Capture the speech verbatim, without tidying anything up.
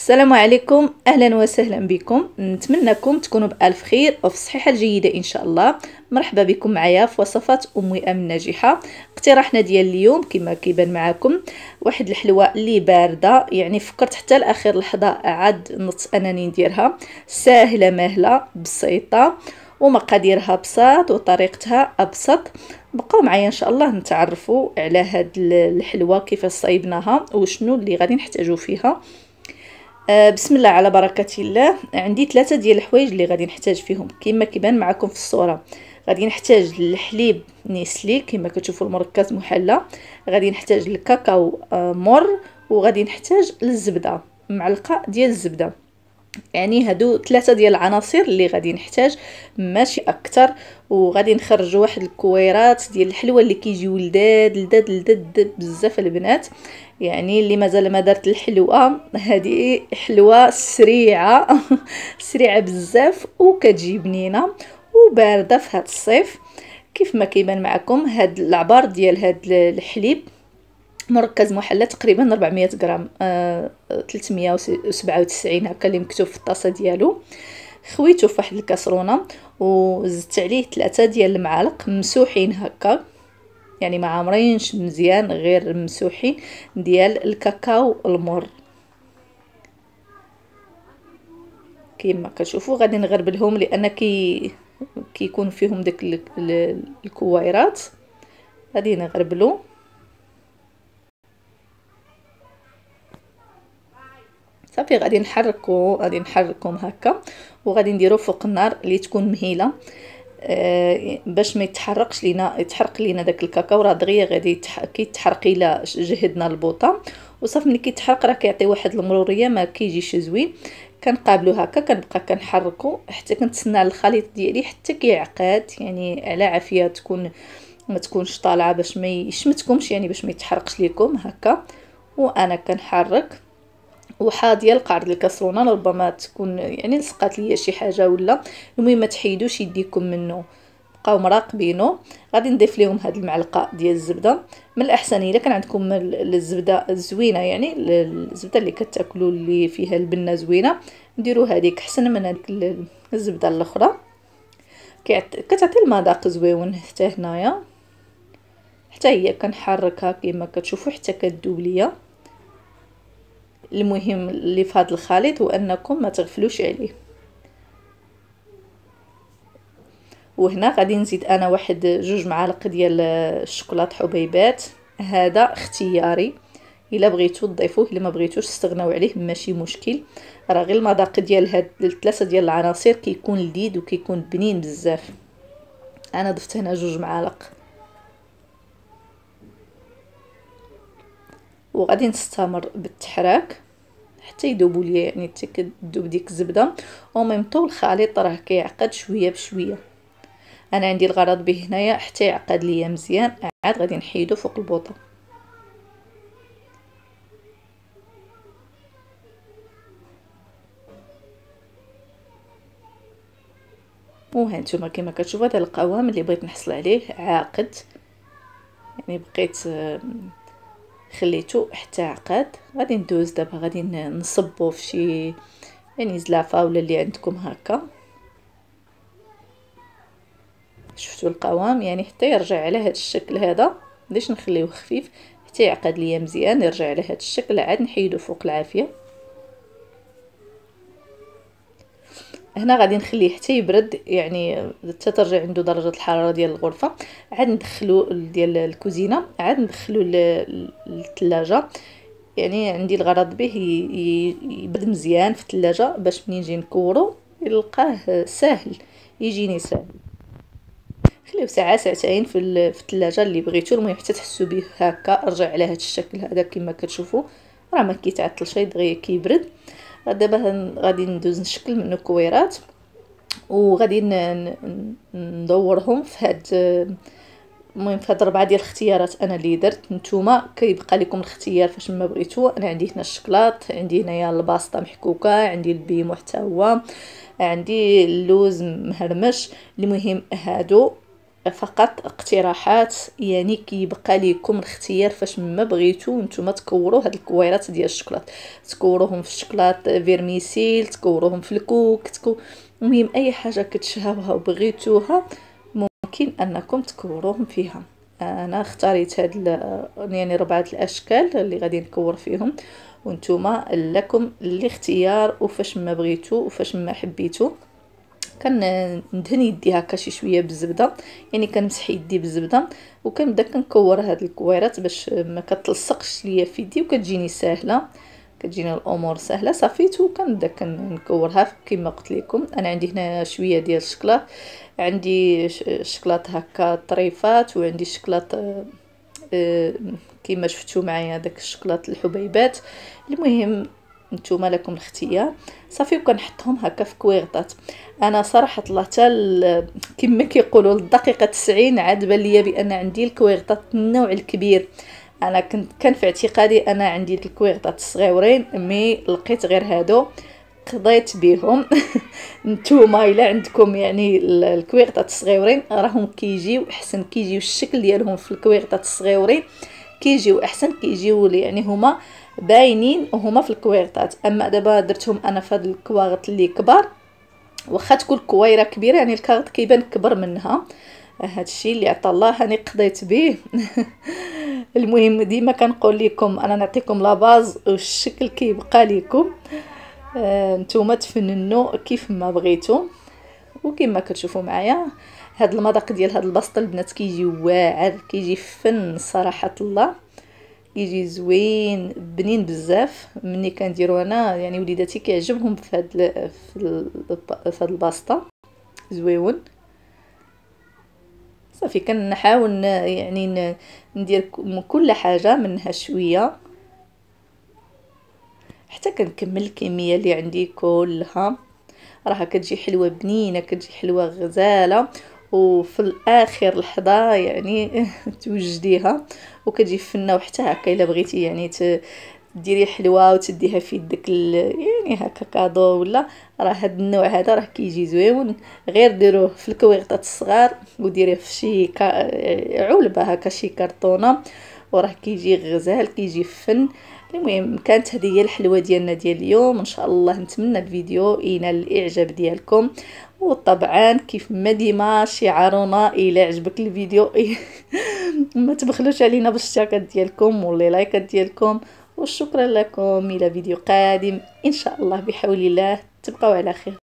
السلام عليكم، اهلا وسهلا بكم. نتمنىكم تكونوا بالف خير وفي الصحه الجيده ان شاء الله. مرحبا بكم معايا في وصفات ام وئام الناجحه. اقتراحنا ديال اليوم كما كيبان معكم واحد الحلوه اللي بارده، يعني فكرت حتى لاخر لحظه عاد نط انني نديرها. ساهله ماهله بسيطه ومقاديرها بساط وطريقتها ابسط. بقاو معايا ان شاء الله نتعرفوا على هاد الحلوه كيف صايبناها وشنو اللي غادي نحتاجو فيها. آه بسم الله على بركه الله. عندي ثلاثه ديال الحوايج اللي غادي نحتاج فيهم كما كيبان معكم في الصوره. غادي نحتاج الحليب نيسلي كما كتشوفوا المركز محلى، غادي نحتاج الكاكاو آه مر، وغادي نحتاج الزبده معلقه ديال الزبده. يعني هادو ثلاثه ديال العناصر اللي غادي نحتاج ماشي اكثر. وغادي نخرجوا واحد الكويرات ديال الحلوه اللي كيجيو لذاد لذاد لذاد بزاف البنات. يعني اللي مازال ما دارت الحلوه هذه حلوه سريعه سريعه بزاف وكتجي بنينه وبارده في هذا الصيف. كيف ما كيبان معكم هاد العبار ديال هاد الحليب مركز محلى تقريبا أربعمية غرام، آه ثلاثمية وسبعة وتسعين هكا اللي مكتوب في الطاسه ديالو. خويته في واحد الكاسرونه وزدت عليه ثلاثه ديال المعالق ممسوحين هكا، يعني ما عامرينش مزيان غير ممسوحين، ديال الكاكاو المر. كيما كتشوفوا غادي نغربلهم لان كي كيكون فيهم داك الكويرات، غادي نغربلو. صافي غادي نحركو غادي نحركهم هكا وغادي نديرو فوق النار اللي تكون مهيله، آه باش ما يتحرقش لينا يتحرق لينا داك الكاكاو. راه دغيا غادي كيتحرق الا جهدنا البوطه، وصافي ملي كيتحرق راه كيعطي واحد المروريه ما كيجيش زوين. كنقابلو هكا كنبقى كنحركو حتى كنتسنى على الخليط ديالي حتى كيعقاد، يعني على عافيه تكون ما تكونش طالعه باش ما يشمتكمش، يعني باش ما يتحرقش ليكم هكا. وانا كنحرك وحاضيه القعر الكاسرونه، ربما تكون يعني لصقات ليا شي حاجه ولا. المهم ما تحيدوش يديكم منه، بقاو مراقبينه. غادي نضيف لهم هاد المعلقه ديال الزبده. من الاحسن الا كان عندكم الزبده الزوينه، يعني الزبده اللي كتاكلوا اللي فيها البنه زوينه، نديروا هذيك احسن من هذيك الزبده الاخرى، كتعطي المذاق زويون. حتى هنايا حتى هي كنحركها كما كتشوفوا حتى كتذوب ليا. المهم اللي في هذا الخليط هو انكم ما تغفلوش عليه. وهنا غادي نزيد انا واحد جوج معالق ديال الشوكولاط حبيبات، هذا اختياري، الا بغيتو تضيفوه الا ما بغيتوش تستغناو عليه ماشي مشكل. راه غير المذاق ديال هاد الثلاثه ديال العناصر كيكون لذيذ وكيكون بنين بزاف. انا ضفت هنا جوج معالق وغادي نستمر بالتحراك حتى يذوبوا ليا، يعني حتى كتذوب ديك الزبده. او ميم طول الخليط راه كيعقد شويه بشويه. انا عندي الغرض به هنايا حتى يعقد ليا مزيان، عاد غادي نحيدو فوق البوطه. وها نتوما كما كتشوفوا هذا القوام اللي بغيت نحصل عليه عاقد، يعني بقيت خليته حتى عقد. غادي ندوز دابا غادي نصبو في شي يعني زلافه ولا اللي عندكم هكا. شفتوا القوام يعني حتى يرجع على هذا الشكل هذا، باش نخليوه خفيف حتى يعقد ليا مزيان يرجع على هذا الشكل، عاد نحيدو فوق العافيه. هنا غادي نخليه حتى يبرد، يعني حتى ترجع عنده درجه الحراره ديال الغرفه. عاد ندخلو ديال الكوزينه، عاد ندخلو للثلاجه. يعني عندي الغرض به يبرد مزيان في الثلاجه باش منين نجي نكورو يلقاه ساهل، يجيني ساهل. خليو ساعه ساعتين في في الثلاجه اللي بغيتو. المهم حتى تحسوا به هكا رجع على هذا الشكل هذا كما كتشوفوا، راه ما كيتعطل شي دغيا كيبرد. دابا غادي ندوز نشكل منه كويرات وغادي ندورهم في هاد المهم في هاد ربعه ديال الاختيارات انا اللي درت. نتوما كيبقى لكم الاختيار فاش ما بغيتو. انا عندي هنا الشكلاط، عندي هنايا الباسطه محكوكه، عندي البيمو حتى هو، عندي اللوز مهرمش. المهم هادو فقط اقتراحات، يعني كيبقى ليكم الاختيار فاش ما بغيتو نتوما تكوروا هاد الكويرات ديال الشكلاط، تكوروهم في الشكلاط فيرميسيل، تكوروهم في الكوك، تكو المهم اي حاجه كتشهوها وبغيتوها ممكن انكم تكوروهم فيها. انا اختاريت هاد يعني ربعه الاشكال اللي غادي نكور فيهم، وانتوما لكم الاختيار وفاش ما بغيتو وفاش ما حبيتو. كندهن يدي هكا شي شويه بالزبده، يعني كنمسح يدي بالزبده وكنبدا كنكور هاد الكويرات باش ما كتلصقش ليا في يدي وكتجيني ساهله، كتجيني الامور سهله. صافيت وكنبدا كنكورها كما قلت لكم. انا عندي هنا شويه ديال الشكلاط، عندي شكلاط هكا طريفات، وعندي شكلاط أه كما شفتوا معايا داك الشكلاط الحبيبات. المهم نتوما لكم الاختيار. صافي وكنحطهم هكا في كويغطات. انا صراحه الله حتى كما كيقولوا الدقيقه تسعين عاد بان ليا بان عندي الكويغطات النوع الكبير. انا كنت كان في اعتقادي انا عندي الكويغطات الصغيورين، مي لقيت غير هادو قضيت بهم. نتوما الا عندكم يعني الكويغطات الصغيورين راهم كيجيو احسن، كيجيو الشكل ديالهم في الكويغطات الصغيورين كيجيو احسن، كيجيو يعني هما باينين وهما في الكويغطات. اما دابا درتهم انا في هاد الكواغط اللي كبار، واخا تكون كويره كبيره يعني الكاغط كيبان كبر منها. هذا الشيء اللي عطا الله هاني قضيت به. المهم ديما كنقول لكم انا نعطيكم لا باز والشكل كيبقى لكم، آه نتوما تفننوا كيف ما بغيتوا. وكما كتشوفوا معايا هاد المذاق ديال هاد البسط البنات كيجي واعر، كيجي فن صراحه الله، كيجي زوين بنين بزاف. ملي كنديرو انا يعني وليداتي كيعجبهم في هاد في هاد الباسطه زويون. صافي كنحاول يعني ندير كل حاجه منها شويه حتى كنكمل الكميه اللي عندي كلها. راها كتجي حلوه بنينه، كتجي حلوه غزاله، وفي الاخر لحظه يعني توجديها وكتجي فنه. وحتى هكا الا بغيتي يعني ديري حلوه وتديها في يدك يعني هكا كادو ولا، راه هاد النوع هذا راه كيجي زويون. غير ديروه في الكويغطات الصغار وديريه في شي علبه هكا شي كرتونه وراه كيجي غزال، كيجي فن. المهم كانت هذه هي الحلوه ديالنا ديال اليوم. ان شاء الله نتمنى الفيديو ينال الاعجاب ديالكم، وطبعا كيف ما ديما شعارنا الى عجبك الفيديو ما تبخلوش علينا بالاشتراكات ديالكم واللي لايكات ديالكم. وشكرا لكم، الى فيديو قادم ان شاء الله بحول الله. تبقوا على خير.